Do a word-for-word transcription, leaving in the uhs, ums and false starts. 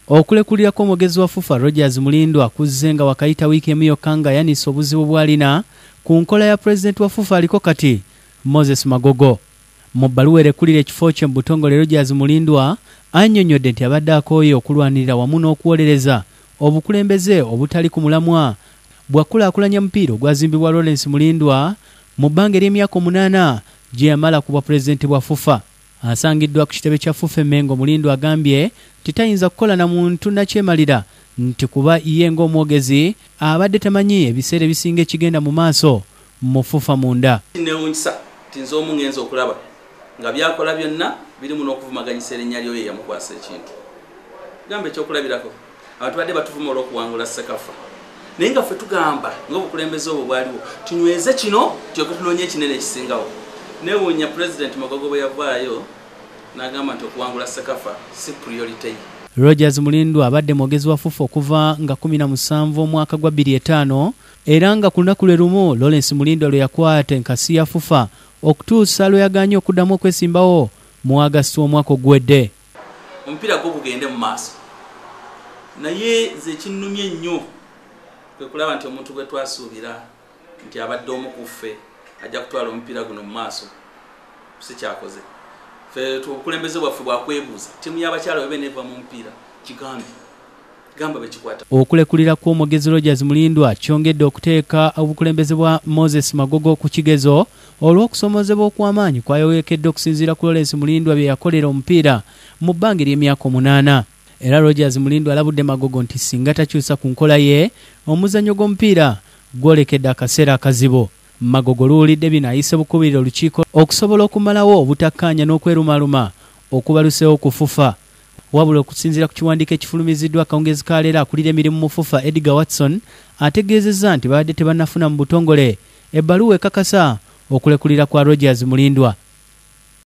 Okulekulira kw'omwogezi wa FUFA Rogers Mulindwa kuzze nga wakayita wiiki emu yokka nga yanise obuzibu bw'alina ku nkola ya pulezidenti wa FUFA aliko kati Moses Magogo. Mu bbaluwa erekulira ekifo kye mu butongole Rogers Mulindwa annyonnyodde nti abadde akooye okulwanirira wamu n'okuwolereza obukulembeze obutali ku mulamwa bw'akulaakulanya mupiira ogwazimbibwa Lawrence Mulindwa mu bbanga ery'emyaka omunaana gye yamala ku bwapulezidenti bwa FUFA. Asangiddwa ku kitebe kya FUFA Emmengo, Mulindwa agambye nti tayinza kukola na muntu nakyemalira nti kuba iye ng'omwogezi abadde tamanyi ebiseera ebisinga ekigenda mu maaso mu FUFA munda. Newunyisa tinza omu ngenza okulaba nga byakola byonna birimu n'okuvumaganyisa erinnya lyo ye yamukwasa ekintu. Gamba ekyokulabirako abantu badde batuvuma olw'okuwangula Sekafa. Naye nga ffe tugamba ng'obukulembeze obwo bwaliwo tunyweze kino tulyoke tunoonye ekinene ekisingawo. Newuunya President Magogo bwe yavaayo n'agamba nti okuwangula Sekafa si priority. Rogers Mulindwa abadde mwogezi wa FUFA okuva nga kumi na musanvu omwaka gwa bbiri etaano era nga ku lunaku lwe lumu Lawrence Mulindwa lwe yakwata enkasi ya FUFA okutuusa lwe yaganye okuddamu okwesimbawo mu August omwaka oguwedde. Omupiira gwo gugende mu maaso, naye ze kinnumye nnyo kwe kulaba nti omuntu gwe twasuubira nti abadde omu ku ffe ajja kutwala omupiira guno mu maaso si kyakoze. Ffe obukulembeze bwaffe bwakwebuuza ttiimu y'abakyala bwe beneeva mu mupiira kigambi gamba bekikwata. Okulekulira kw'omwogezi Rogers Mulindwa kyongedde okuteeka obukulembeze bwa Moses Magogo ku kigezo olw'okusoomozebwa okw'amaanyi kwayogekedde okusinziira ku Lawrence Mulindwa bye yakolera omupiira mu bbanga ery'emyaka omunaana. Era Rogers Mulindwa alabudde Magogo nti singa takyusa ku nkola ye omuzannyo gw'omupiira gwolekedde akaseera akazibu. Magogo luwulidde bino ayise bukubirira olukiiko okusobola okumalawo obutakkaanya n'okwerumaluma okubaluseewo ku FUFA. Wabula okusinziira ku kiwandiiko ekifulumiziddwa akawungezi ka leero akulira emirimu mu FUFA Edgar Watson ategeezezza nti babadde tebannafuna mu butongole ebbaluwa ekakasa okulekulira kwa Rogers Mulindwa.